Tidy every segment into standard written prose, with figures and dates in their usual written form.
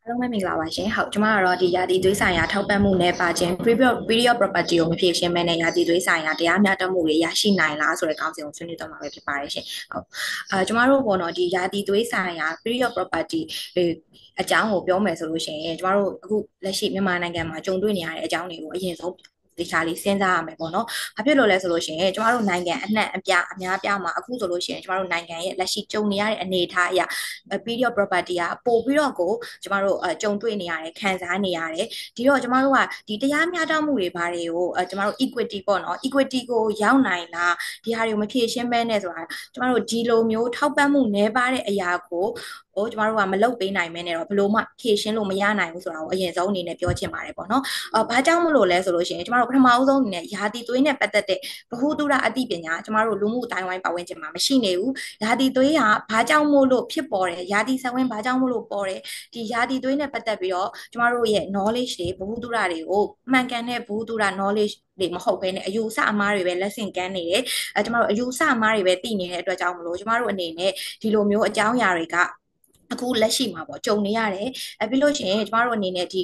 အားလုံးပဲမင်္ဂလာပါရှင်ဟုတ်ကျွန်မကတော့ဒီရာသီသွေးဆိုင်ရာထောက်ပံ့မှုနဲ့ပါခြင်း period property ကိုမဖြေရှင်းမဲနဲ့ရာသီသွေးဆိုင်ရာတရားမျှတမှုတွေရရှိနိုင်လားဆိုတဲ့ကောင်းစဉ်ကိုဆွေးနွေးတော့မှာပဲဖြစ်ပါတယ်ရှင်ဟုတ်ကျွန်မတို့ပေါ့နော်ဒီရာသီသွေးဆိုင်ရာ period property အကြောင်းကိုပြောမယ်ဆိုလို့ရှိရင်ကျွန်မတို့အခုလက်ရှိမြန်မာနိုင်ငံမှာကြုံတွေ့နေရတဲ့အကြောင်းတွေကိုအရင်ဆုံးဒီချာလေးစဉ်းစားရမယ်ပေါ့နော်။ဘာဖြစ်လို့လဲဆိုလို့ရှိရင်ကျမတို့နိုင်ငံအနှံ့အများပြားမှာအခုဆိုလို့ရှိရင်ကျမတို့နိုင်ငံရဲ့လက်ရှိကြုံနေရတဲ့အနေအထားအရာ period property ကပို့ပြီးတော့ကိုကျမတို့ကြုံတွေ့နေရတယ်ခံစားနေရတယ်ဒီတော့ကျမတို့ကဒီတရားမျှတမှုတွေဘာတွေကိုကျမတို့ equity ပေါ့နော် equity ကိုရောက်နိုင်လားဒီဟာတွေကိုမဖြေရှင်းဘဲနဲ့ဆိုတာကျမတို့ဒီလိုမျိုးထောက်ပံ့မှုနည်းပါးတဲ့အရာကိုကျမတို့ကမလုပ်ပေးနိုင်မဲနဲ့တော့ဘလို့မှဖြည့်ရှင်းလို့မရနိုင်ဘူးဆိုတာကိုအရင်ဆုံးအနေနဲ့ပြောချင်ပါတယ်ပေါ့နော်။ဘာကြောင့်မလို့လဲဆိုလို့ရှိရင်ကျမတို့ပထမအဆုံးအနေနဲ့ယာတီသွေးနဲ့ပတ်သက်တဲ့ဗဟုသုတအသိပညာကျမတို့လူမှုအတိုင်းဝိုင်းပတ်ဝန်းကျင်မှာမရှိနေဘူး။ယာတီသွေးကဘာကြောင့်မို့လို့ဖြစ်ပေါ်တယ်ယာတီဆက်ဝင်းဘာကြောင့်မို့လို့ပေါ်တယ်ဒီယာတီသွေးနဲ့ပတ်သက်ပြီးတော့ကျမတို့ရဲ့ knowledge တွေဗဟုသုတတွေကိုမှန်ကန်တဲ့ဗဟုသုတ knowledge တွေမဟုတ်ဘဲနဲ့အယူအဆအမှားတွေပဲလက်ဆင့်ကမ်းနေတယ်ကျမတို့အယူအဆအမှားတွေပဲသိနေတဲ့အတွက်ကြောင့်မလို့ကျမတို့အနေနဲ့ဒီလိုမျိုးအကြောင်းအရာတွေကအခုလက်ရှိမှာပေါ့ကြုံနေရတယ်ပြီးလို့ရှိရင်ကျမတို့အနေနဲ့ဒီ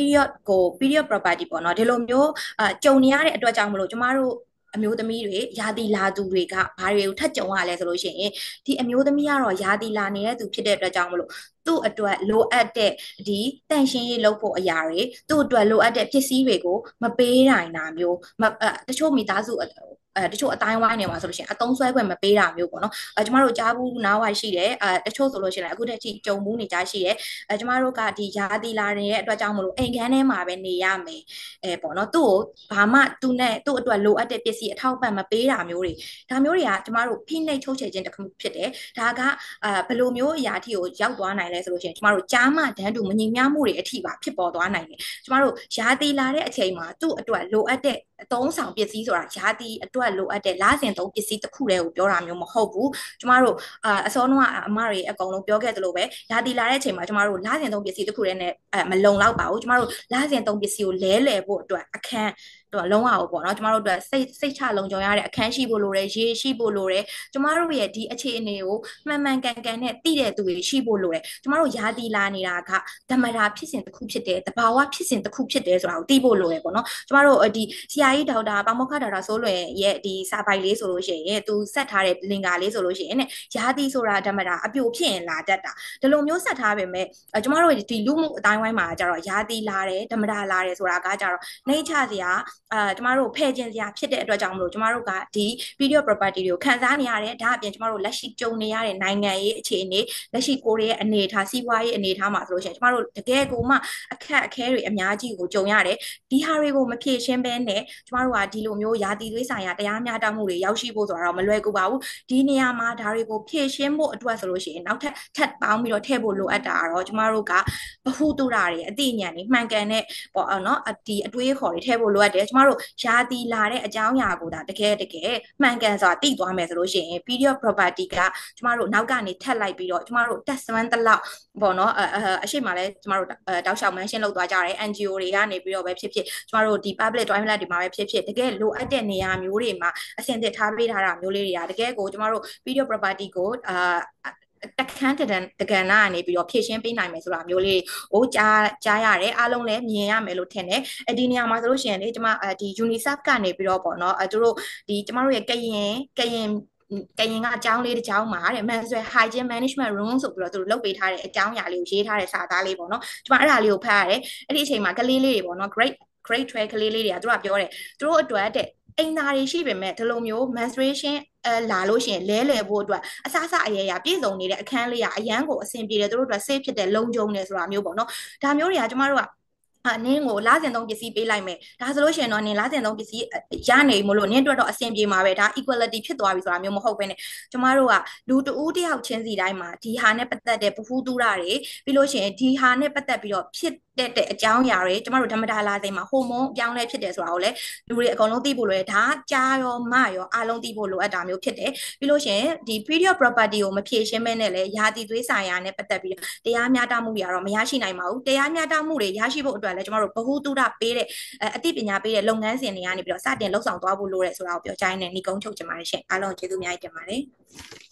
period property ပေါ့နော်ဒီလိုမျိုးကြုံနေရတဲ့အတွက်ကြောင့်မလို့ကျမတို့အမျိုးသမီးတွေယာတီလာသူတွေကဘာတွေကိုထပ်ကြုံရလဲဆိုလို့ရှိရင်ဒီအမျိုးသမီးကတော့ယာတီလာနေတဲ့သူဖြစ်တဲ့အတွက်ကြောင့်မလို့သူ့အတွက်လိုအပ်တဲ့ဒီတန့်ရှင်းရေးလုပ်ဖို့အရာတွေသူ့အတွက်လိုအပ်တဲ့ပစ္စည်းတွေကိုမပေးနိုင်တာမျိုးတချို့မိသားစုတချို့အတိုင်းဝိုင်းနေမှာဆိုလို့ရှိရင်အတုံးဆွဲခွင့်မပေးတာမျိုးပေါ့နော်ကျမတို့ကြားဘူးနားဝိုင်းရှိတယ်တချို့ဆိုလို့ရှိရင်အခုတည်းကကြုံမှုနေကြရှိတယ်ကျမတို့ကဒီယာတီလာနေတဲ့အတွက်ကြောင့်မလို့အိမ်ခန်းထဲမှာပဲနေရမယ်ပေါ့နော်သူ့ကိုဘာမှသူ့အတွက်လိုအပ်တဲ့ပစ္စည်းအထောက်ပံ့မပေးတာမျိုးတွေဒါမျိုးတွေကကျမတို့ဖိနှိပ်ချုပ်ချယ်ခြင်းတစ်ခုဖြစ်တယ်ဒါကဘယ်လိုမျိုးအရာအထိကိုရောက်သွားနိုင်လဲဆိုလို့ရှိရင်ကျမတို့ကြားမှတန်းတူမညီမျှမှုတွေအထိပါဖြစ်ပေါ်သွားနိုင်တယ်ကျမတို့ယာတီလာတဲ့အချိန်မှာသူ့အတွက်လိုအပ်တဲ့အသုံးဆောင်ပစ္စည်းဆိုတာယာတီအတွက်လိုအပ်တဲ့လစဉ်သုံးပစ္စည်းတစ်ခုတည်းကိုပြောတာမျိုးမဟုတ်ဘူးကျမတို့အစောနှောကအမတွေအကုန်လုံးပြောခဲ့သလိုပဲယာတီလာတဲ့အချိန်မှာကျမတို့လစဉ်သုံးပစ္စည်းတစ်ခုတည်းနဲ့မလုံလောက်ပါဘူးကျမတို့လစဉ်သုံးပစ္စည်းကိုလဲလှယ်ဖို့အတွက်အခန်းတော့လုံးဝပေါ့နော်ကျမတို့အတွက်စိတ်ချလုံခြုံရတဲ့အခန်းရှိဖို့လိုတယ်ရေရှိဖို့လိုတယ်ကျမတို့ရဲ့ဒီအခြေအနေကိုမှန်မှန်ကန်ကန်နဲ့သိတဲ့သူတွေရှိဖို့လိုတယ်ကျမတို့ယာတီလာနေတာကဓမ္မတာဖြစ်စဉ်တစ်ခုဖြစ်တယ်တဘာဝဖြစ်စဉ်တစ်ခုဖြစ်တယ်ဆိုတာကိုသိဖို့လိုတယ်ပေါ့နော်ကျမတို့ဒီဆရာကြီးဒေါက်တာပါမောက္ခဒေါက်တာစိုးလွင်ရဲ့ဒီစာပိုက်လေးဆိုလို့ရှိရင်သူဆက်ထားတဲ့လင်္ကာလေးဆိုလို့ရှိရင်ယာတီဆိုတာဓမ္မတာအပြိုဖြစ်ရင်လာတတ်တာဒီလိုမျိုးဆက်ထားပေမဲ့ကျမတို့ဒီလူမှုအတိုင်းဝိုင်းမှာကျတော့ယာတီလာတယ်ဓမ္မတာလာတယ်ဆိုတာကကျတော့နှိမ့်ချစရာကျမတို့ဖယ်ကျင်စရာဖြစ်တဲ့အတွက်ကြောင့်မလို့ကျမတို့ကဒီ period property တွေကိုခန်းစားနေရတယ်ဒါအပြင်ကျမတို့လက်ရှိကြုံနေရတဲ့နိုင်ငံရေးအခြေအနေလက်ရှိကိုရီးယားအနေအထားစီးပွားရေးအနေအထားမှာဆိုလို့ရှိရင်ကျမတို့တကယ်ကိုမှအခက်အခဲတွေအများကြီးကိုကြုံရတယ်ဒီဟာတွေကိုမဖြေရှင်းဘဲနဲ့ကျမတို့ကဒီလိုမျိုးယာတီသွေးဆိုင်ရာတရားမျှတမှုတွေရောက်ရှိဖို့ဆိုတော့မလွယ်ကူပါဘူးဒီနေရာမှာဒါတွေကိုဖြေရှင်းဖို့အတွက်ဆိုလို့ရှိရင်နောက်ထပ်ပေါင်းပြီးတော့ထည့်ဖို့လိုအပ်တာကတော့ကျမတို့ကဗဟုသုတတွေအသိဉာဏ်တွေမှန်ကန်တဲ့ပေါ့နော်ဒီအတွေးခေါ်တွေထည့်ဖို့လိုအပ်တယ်ကျမတို့ယာတီလာတဲ့အကြောင်းအရာကိုဒါတကယ်မှန်ကန်စွာသိသွားမယ်ဆိုလို့ရှိရင် period property ကကျမတို့နောက်ကနေထပ်လိုက်ပြီးတော့ကျမတို့တက်စွမ်းတလောက်ပေါ့နော်အရှိမလဲကျမတို့တောက်လျှောက်မန်းရှင်းလုပ်သွားကြတယ် NGO တွေကနေပြီးတော့ပဲဖြစ်ဖြစ်ကျမတို့ဒီ public toilet တွေမှာပဲဖြစ်ဖြစ်တကယ်လိုအပ်တဲ့နေရာမျိုးတွေမှာအဆင်သင့်ထားပေးထားတာမျိုးလေးတွေကတကယ်ကိုကျမတို့ period property ကိုတခန်းတကန်နာကနေပြီးတော့ဖြည့်ရှင်းပေးနိုင်မယ်ဆိုတာမျိုးလေးကိုကြားရတယ်အားလုံးလည်းမြင်ရမယ်လို့ထင်တယ်ဒီနေရာမှာဆိုလို့ရှိရင်လေကျမဒီ UNICEF ကနေပြီးတော့ပေါ့နော်သူတို့ဒီကျမတို့ရဲ့ကရင်ကရင်ကအကြောင်းလေးတစ်ကြောင်းမှာတဲ့ menstrual hygiene management room ဆိုပြီးတော့သူတို့လုပ်ပေးထားတဲ့အကြောင်းအရာလေးကိုရေးထားတဲ့စာသားလေးပေါ့နော်ကျမအဲ့ဒါလေးကိုဖတ်ရတယ်အဲ့ဒီအချိန်မှာကလေးလေးတွေပေါ့နော် grade 12ကလေးလေးတွေကသူကပြောတယ်သူတို့အတွက်တဲ့အိမ်သားတွေရှိပေမဲ့ဒီလိုမျိုး menstruation လာလို့ရှိရင်လဲလှယ်ဖို့အတွက်အစအရေရာပြည့်စုံနေတဲ့အခန်းလေးကအရန်ကိုအဆင်ပြေတယ်သူတို့အတွက် safe ဖြစ်တဲ့လုံခြုံတယ်ဆိုတာမျိုးပေါ့နော်ဒါမျိုးတွေကကျမတို့ကနင်းကိုလစဉ်သုံးပစ္စည်းပေးလိုက်မယ်ဒါဆိုလို့ရှိရင်တော့နင်းလစဉ်သုံးပစ္စည်းရနေမလို့နင်းအတွက်တော့အဆင်ပြေမှာပဲဒါ equality ဖြစ်သွားပြီဆိုတာမျိုးမဟုတ်ဘဲနဲ့ကျမတို့ကလူတဦးတယောက်ချင်းစီတိုင်းမှာဒီဟာနဲ့ပတ်သက်တဲ့ဗဟုသုတတွေပြီးလို့ရှိရင်ဒီဟာနဲ့ပတ်သက်ပြီးတော့ဖြစ်တဲ့အကြောင်းအရာတွေကျမတို့ဓမ္မတာလာစိမ်မှာဟိုမုန်းအပြောင်းလဲဖြစ်တယ်ဆိုတာကိုလည်းလူတွေအကုန်လုံးသိဖို့လိုတယ်ဒါကြားရောမရောအားလုံးသိဖို့လိုအပ်တာမျိုးဖြစ်တယ်ပြီးလို့ရှိရင်ဒီ period property ကိုမဖြေရှင်းမဲနဲ့လည်းယာတီသွေးဆိုင်ရာနဲ့ပတ်သက်ပြီးတရားမျှတမှုတွေကတော့မရရှိနိုင်ပါဘူးတရားမျှတမှုတွေရရှိဖို့အတွက်လည်းကျမတို့ဗဟုသုတပေးတဲ့အသိပညာပေးတဲ့လုပ်ငန်းစဉ်တွေကနေပြီးတော့စတင်လှုပ်ဆောင်သွားဖို့လိုတယ်ဆိုတာကိုပြောချင်တယ်ညီကုန်းချုပ်ချင်ပါတယ်ရှင်အားလုံးကျေးဇူးအများကြီးတင်ပါတယ်